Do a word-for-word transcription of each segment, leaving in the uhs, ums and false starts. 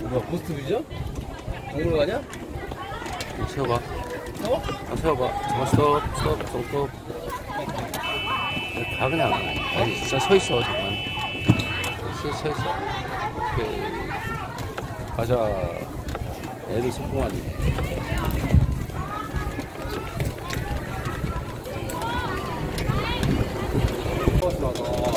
뭐야, 고스트비죠? 동물 가냐? 세워봐. 세워? 아, 세워봐. 잠깐 스톱, 스톱, 스톱. 가, 그냥. 아니, 진짜 서 있어, 잠깐. 서, 서 있어. 오케이. 가자. 애들 소풍하니. 버스 와서.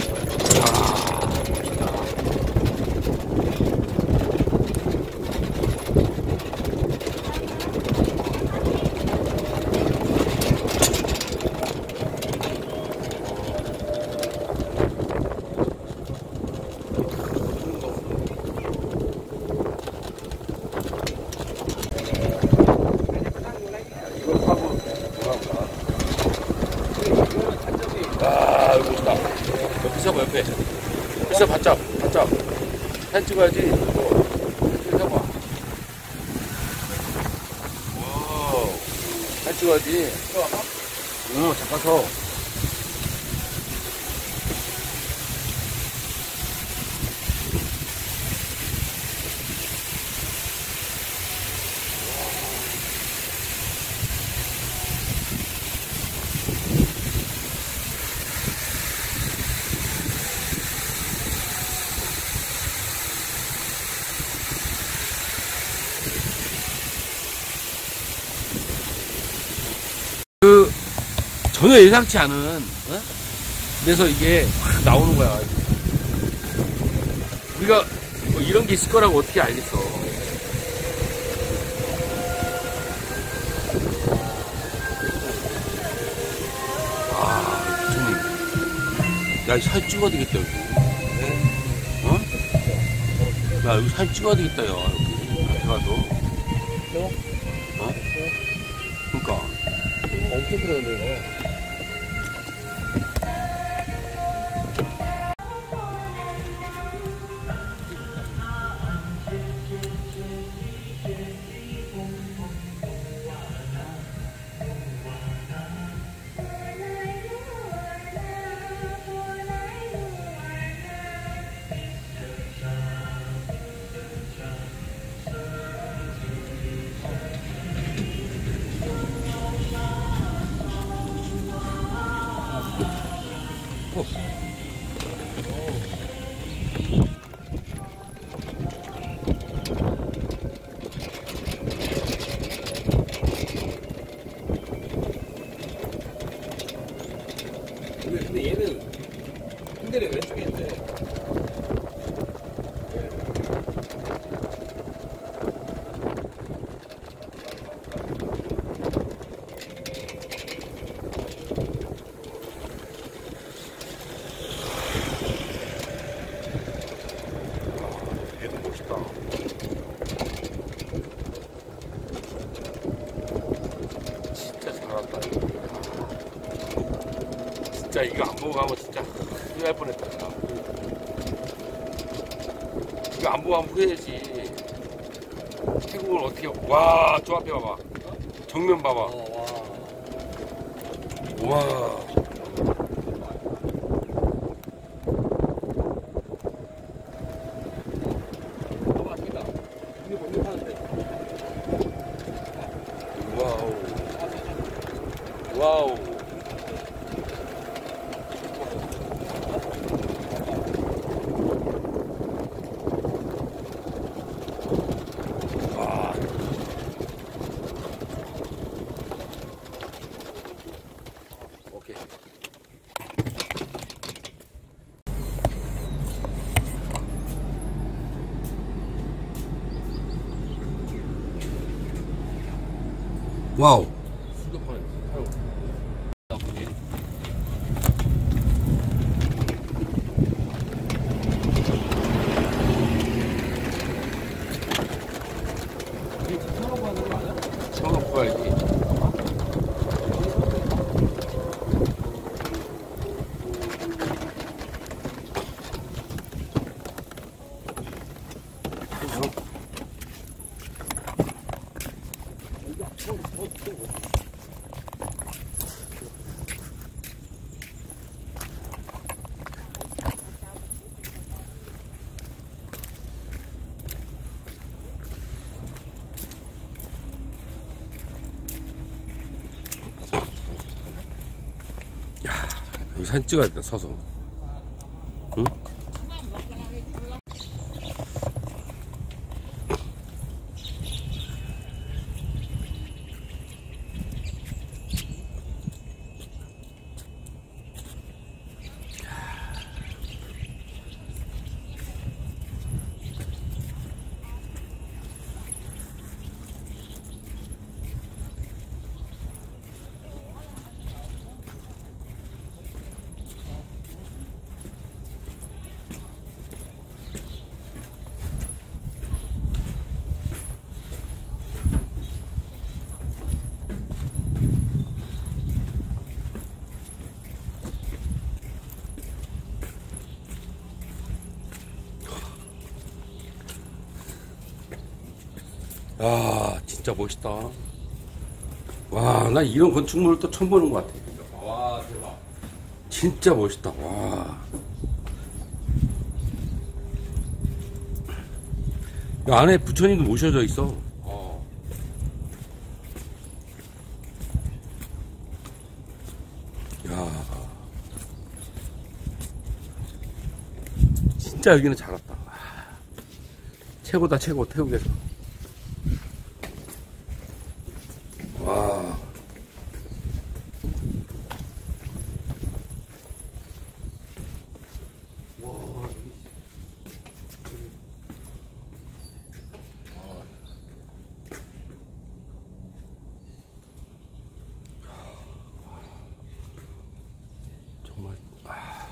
아, 여기 있다. 옆에 서봐, 옆에. 있어, 바짝, 바짝. 사진 찍어야지. 사진 찍어봐. 와우. 사진 찍어야지. 응, 잠깐 서. 그 전혀 예상치 않은 어? 데서 이게 확 나오는 거야. 우리가 뭐 이런 게 있을 거라고 어떻게 알겠어. 아, 미쳤네. 야, 사진 찍어야 되겠다, 여기. 어? 야, 여기 사진 찍어야 되겠다, 야, 여기. 앞에 가서. 어? 그니까. 엄청 그러는데, 이거. 근데, 근데 얘는 흔들이 왼쪽에 있는데. 얘도 멋있다. 진짜 잘한다. 진짜 이거 안 보고 가면 진짜 후회할 뻔했다. 이거 안 보고 가면 후회하지. 태국을 어떻게, 와, 저 앞에 봐봐. 정면 봐봐. 어, 와. 와. 봐봐, 뛰다. 이게 뭔지 하는데. 와우. 와우. 와. 오케이. 와우. 수도판에 사용. 나쁘지. 이게 사라고 하는 거 아니야? 처음 봐야지. 이거 더, 더, 더. 사진 찍어야겠다, 서서. 응? 아, 진짜 멋있다. 와, 나 이런 건축물을 또 처음 보는 것 같아. 와, 대박. 진짜 멋있다. 와. 이 안에 부처님도 모셔져 있어. 어. 야. 진짜 여기는 잘 왔다. 최고다, 최고, 태국에서. 와. 정말. 아.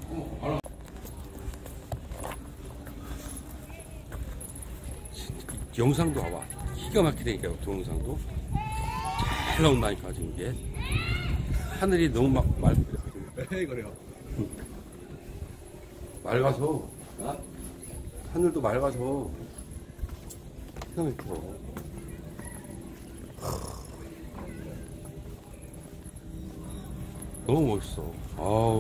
영상도 와봐. 기가 막히다니까, 동영상도. 잘 나온다니까, 지금 이게. 하늘이 너무 막, 맑, 왜 그래요? 맑아서. 어? 하늘도 맑아서. 기가 막혀. 너무 멋있어. 아우.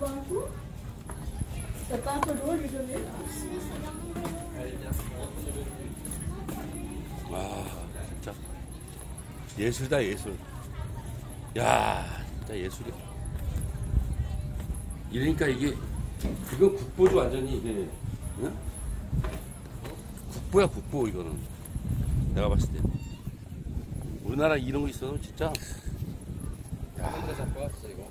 아, 진짜. 예술이다, 예술. 야, 진짜 예술이야. 이러니까 이게, 그건 국보죠, 완전히 이게. 응? 국보야, 국보, 이거는. 내가 봤을 때. 우리나라 이런 거 있어도 진짜. 야, 근데 잡고 왔어 이거.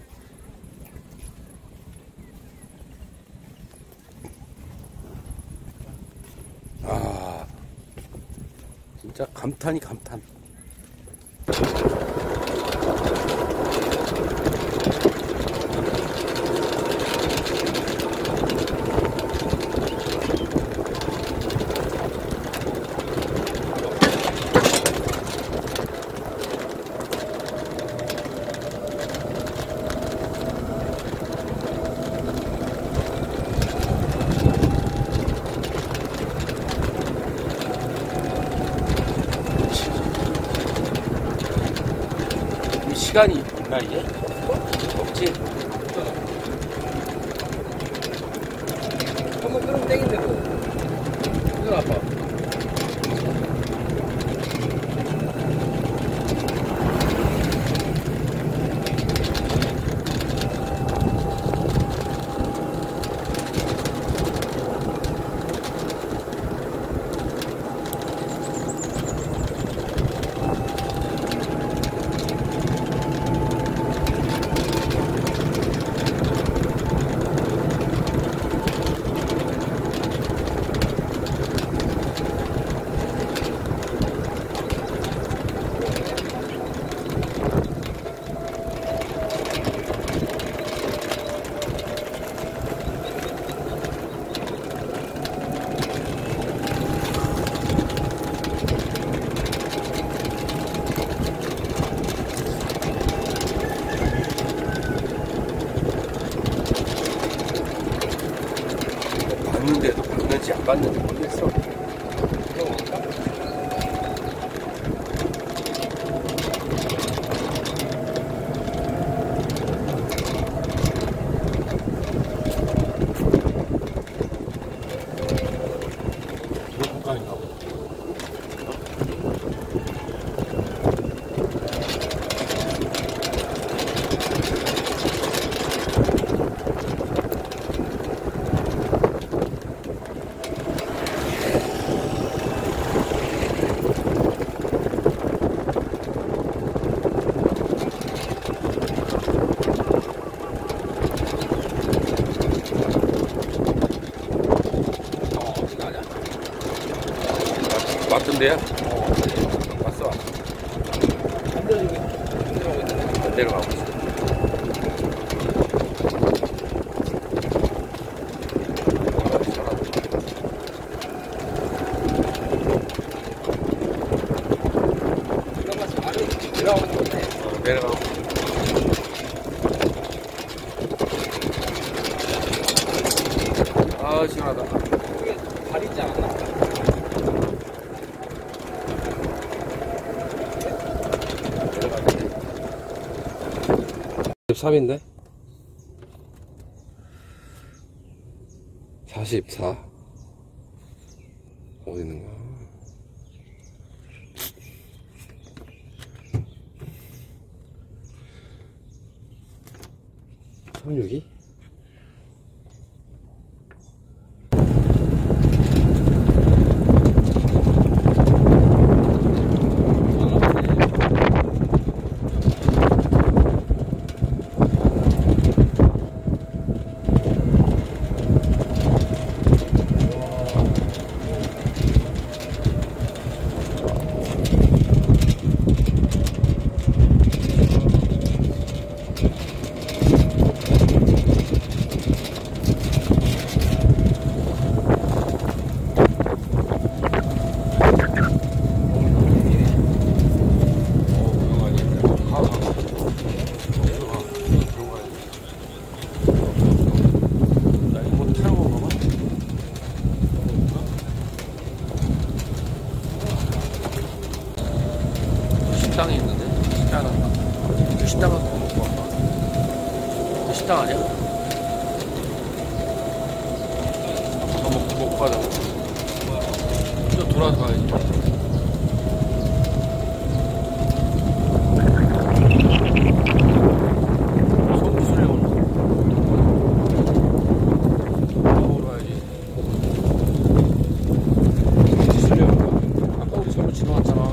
아, 진짜 감탄이 감탄. 시간이 있나 이게? 없지? 한번 끓으면 땡긴데도 눈 아파. 봤는데도 봤는지 안 봤는지 모르겠어. 중국강인가 보다. 왔던데요? 어, 왔어. 내려가고 있어. 내려가는 건데. 어, 내려가고 있어. 아, 시원하다. 이게 발 있지 않나? 사십삼인데? 사십사. 어디 있는가? 삼십육이? 식당 아니야? 더 먹고, 먹고 가자. 또 돌아서 가야지. 손기술래 오늘. 먹으러 가야지. 손기술래 오늘. 아까 우리 서로 지나갔잖아.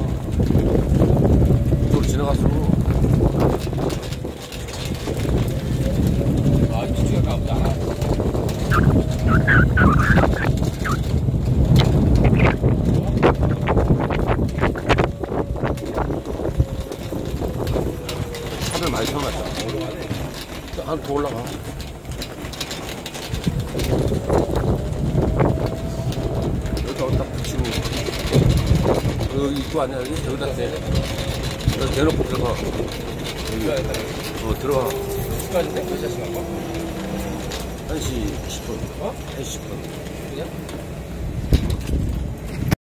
이쪽으로 지나갔어. 아, 뒤쪽에 가보자. 차들 많이 세워놨잖아. 올라가네. 한 더 올라가. 여기 어디다 붙이고. 여기 입구 아니야, 여기? 여기다 대. 여기 대놓고 들어가. 여기. 어, 들어가. 시간인데? 몇 시간 가? 한 시 십 분. 어? 한 시 십 분. 그냥?